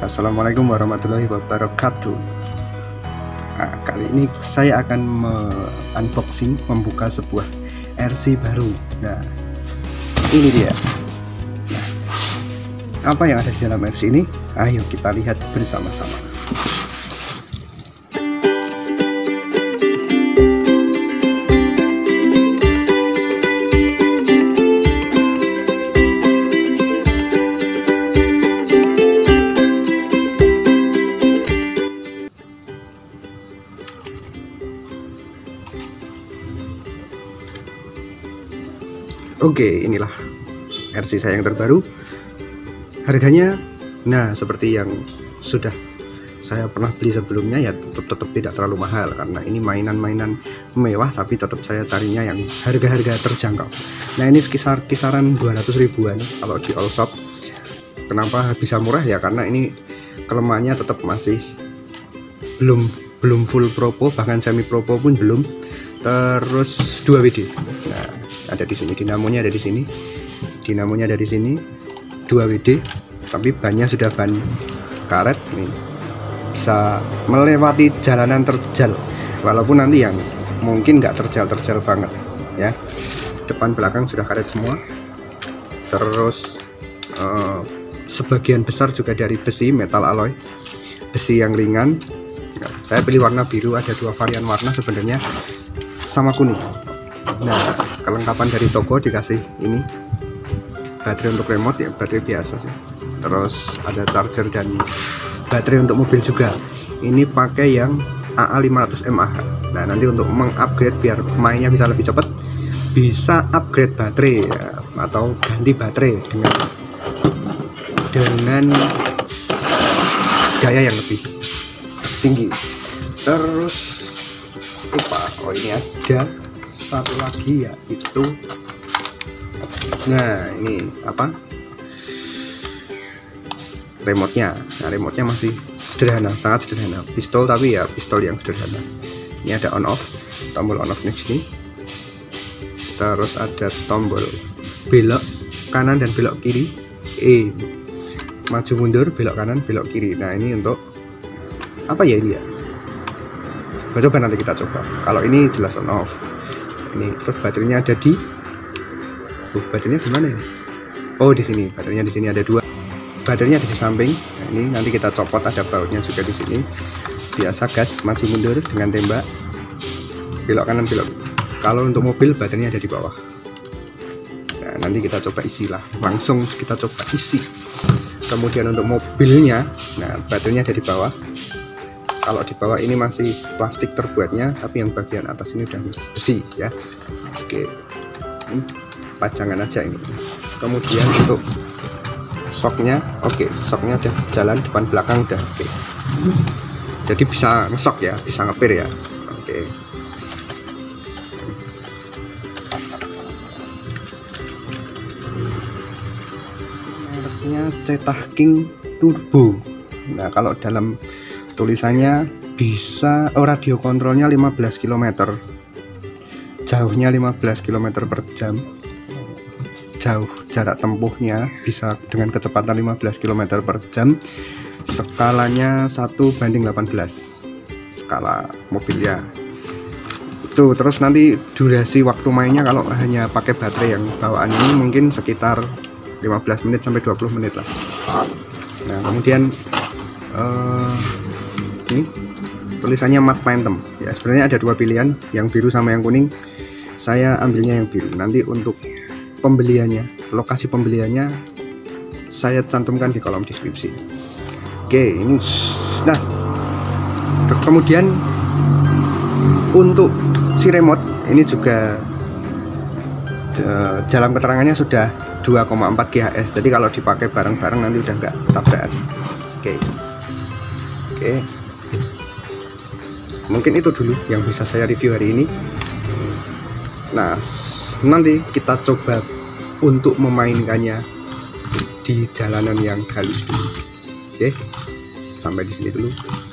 Assalamualaikum warahmatullahi wabarakatuh. Nah, kali ini saya akan unboxing, membuka sebuah RC baru. Nah, ini dia. Nah, apa yang ada di dalam RC ini? Ayo kita lihat bersama-sama. Oke, inilah RC saya yang terbaru. Harganya, nah seperti yang sudah saya pernah beli sebelumnya, ya tetap tidak terlalu mahal karena ini mainan-mainan mewah, tapi tetap saya carinya yang harga-harga terjangkau. Nah, ini kisaran 200 ribuan kalau di all shop. Kenapa bisa murah ya? Karena ini kelemahannya tetap masih belum full propo, bahkan semi propo pun belum. Terus 2 WD. Nah, ada di sini dinamonya, ada di sini dinamonya, ada di sini 2 WD, tapi bannya sudah ban karet nih, bisa melewati jalanan terjal, walaupun nanti yang mungkin nggak terjal banget ya. Depan belakang sudah karet semua. Terus sebagian besar juga dari besi, metal alloy, besi yang ringan. Nah, saya pilih warna biru, ada 2 varian warna sebenarnya, sama kuning. Nah, kelengkapan dari toko dikasih ini baterai untuk remote, ya baterai biasa sih. Terus ada charger dan baterai untuk mobil juga. Ini pakai yang AA500 mAh. Nah, nanti untuk mengupgrade biar mainnya bisa lebih cepat, bisa upgrade baterai ya, atau ganti baterai dengan daya yang lebih tinggi. Terus oh ini ada satu lagi, ya itu, nah ini apa, remote-nya. Nah, remote-nya masih sederhana, sangat sederhana, pistol, tapi ya pistol yang sederhana. Ini ada on off, tombol on off-nya sini. Terus ada tombol belok kanan dan belok kiri, maju mundur, belok kanan, belok kiri. Nah, ini untuk apa ya ini ya? Coba nanti kita coba. Kalau ini jelas on off. Ini terus baterainya ada di, baterainya gimana ya? Oh, di sini baterainya, di sini ada 2. Baterainya ada di samping. Nah, ini nanti kita copot, ada bautnya juga di sini. Biasa gas maju mundur dengan tembak, belok kanan, belok. Kalau untuk mobil baterainya ada di bawah. Nah, nanti kita coba isi lah, langsung kita coba isi. Kemudian untuk mobilnya, nah baterainya ada di bawah. Kalau di bawah ini masih plastik terbuatnya, tapi yang bagian atas ini udah besi ya. Oke, ini pajangan aja ini. Kemudian untuk shocknya, oke, shocknya udah jalan, depan belakang udah oke. Jadi bisa ngesok ya, bisa ngepir ya. Oke. Mereknya Cetah King Turbo. Nah, kalau dalam tulisannya bisa, radio kontrolnya 15 km, jauhnya 15 km per jam, jauh jarak tempuhnya bisa dengan kecepatan 15 km per jam, skalanya 1:18 skala mobilnya itu. Terus nanti durasi waktu mainnya kalau hanya pakai baterai yang bawaan ini mungkin sekitar 15 menit sampai 20 menit lah. Nah, kemudian ini tulisannya Matte Phantom ya. Sebenarnya ada 2 pilihan, yang biru sama yang kuning. Saya ambilnya yang biru. Nanti untuk pembeliannya, lokasi pembeliannya saya cantumkan di kolom deskripsi. Oke, ini nah, kemudian untuk si remote ini juga dalam keterangannya sudah 2,4 GHz. Jadi kalau dipakai bareng-bareng nanti udah nggak tabrakan. Oke, mungkin itu dulu yang bisa saya review hari ini. Nah, nanti kita coba untuk memainkannya di jalanan yang halus dulu. Oke, sampai di sini dulu.